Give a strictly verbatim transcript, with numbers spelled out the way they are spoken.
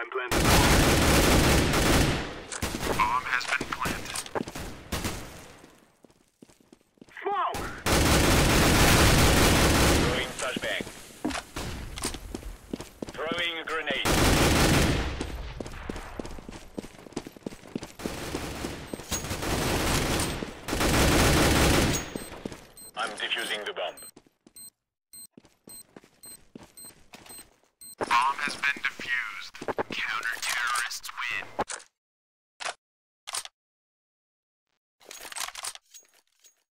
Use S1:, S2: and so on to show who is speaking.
S1: I'm planting the bomb.
S2: Bomb has been planted.
S1: Smoke!
S3: Throwing flashbang. Throwing a grenade. I'm defusing the bomb.
S2: Bomb has been defused.